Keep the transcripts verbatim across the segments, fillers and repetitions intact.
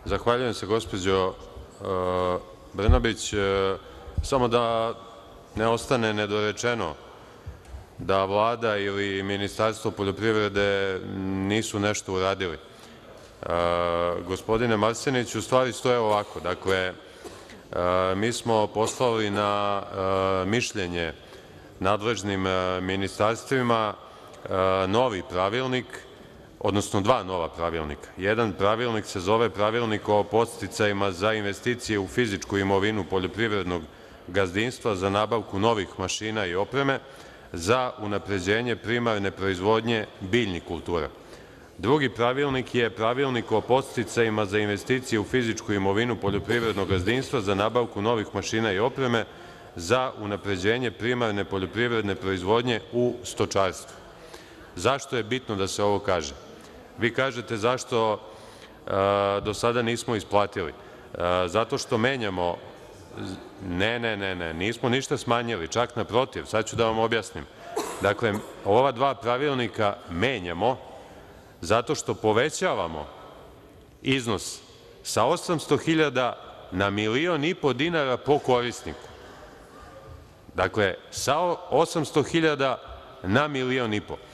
Zahvaljujem se, gospođo Brnabić. Samo da ne ostane nedorečeno da Vlada ili Ministarstvo poljoprivrede nisu nešto uradili. Gospodine Marseniću, stvari stoje ovako. Dakle, mi smo poslali na mišljenje nadležnim ministarstvima novi pravilnik, odnosno dva nova pravilnika. Jedan pravilnik se zove Pravilnik o podsticajima za investicije u fizičku imovinu poljoprivrednog gazdinstva za nabavku novih mašina i opreme za unapređenje primarne proizvodnje biljnih kultura. Drugi pravilnik je Pravilnik o podsticajima za investicije u fizičku imovinu poljoprivrednog gazdinstva za nabavku novih mašina i opreme za unapređenje primarne poljoprivredne proizvodnje u stočarstvu. Zašto je bitno da se ovo kaže? Vi kažete zašto do sada nismo isplatili. Zato što menjamo. Ne, ne, ne, ne, nismo ništa smanjili, čak naprotiv, sad ću da vam objasnim. Dakle, ova dva pravilnika menjamo zato što povećavamo iznos sa osamsto hiljada na milion i po dinara po korisniku. Dakle, sa osamsto hiljada na milion i po.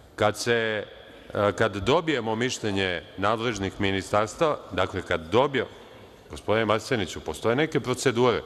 Kad dobijemo mišljenje nadležnih ministarstava, dakle, kad dobijemo, gospodine Marseniću, postoje neke procedure.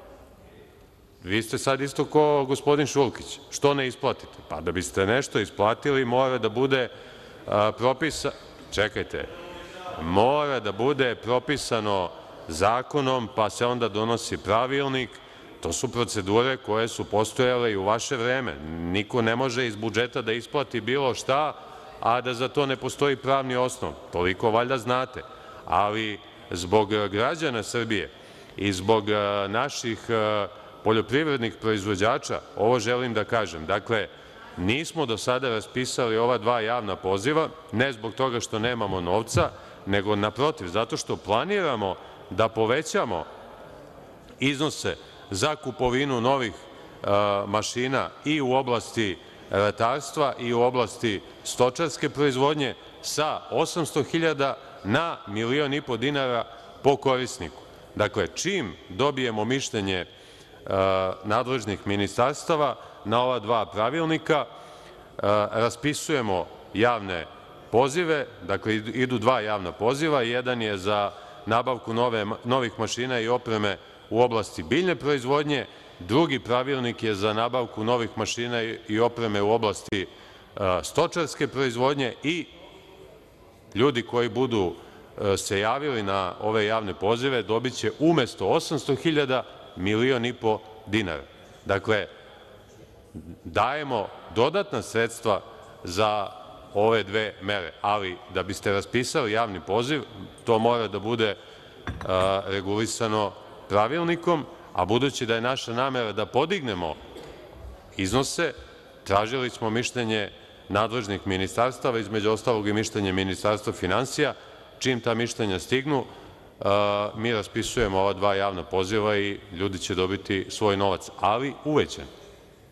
Vi ste sad isto kao gospodin Šulkić. Što ne isplatite? Pa da biste nešto isplatili mora da bude propisano, čekajte, mora da bude propisano zakonom, pa se onda donosi pravilnik. To su procedure koje su postojale i u vaše vreme. Niko ne može iz budžeta da isplati bilo šta, a da za to ne postoji pravni osnov. Toliko valjda znate. Ali zbog građana Srbije i zbog naših poljoprivrednih proizvođača, ovo želim da kažem. Dakle, nismo do sada raspisali ova dva javna poziva, ne zbog toga što nemamo novca, nego naprotiv, zato što planiramo da povećamo iznose za kupovinu novih mašina i u oblasti ratarstva i u oblasti stočarske proizvodnje sa osamsto hiljada na milion i po dinara po korisniku. Dakle, čim dobijemo mišljenje nadležnih ministarstava na ova dva pravilnika, raspisujemo javne pozive. Dakle, idu dva javna poziva. Jedan je za nabavku novih mašina i opreme u oblasti biljne proizvodnje, drugi pravilnik je za nabavku novih mašina i opreme u oblasti stočarske proizvodnje i ljudi koji budu se javili na ove javne pozive dobiće umesto osamsto hiljada milion i po dinara. Dakle, dajemo dodatna sredstva za ove dve mere, ali da biste raspisali javni poziv, to mora da bude regulisano pravilnikom, a budući da je naša namera da podignemo iznose, tražili smo mišljenje nadležnih ministarstava, između ostalog i mišljenje Ministarstva finansija. Čim ta mišljenja stignu, mi raspisujemo ova dva javna poziva i ljudi će dobiti svoj novac, ali uvećan.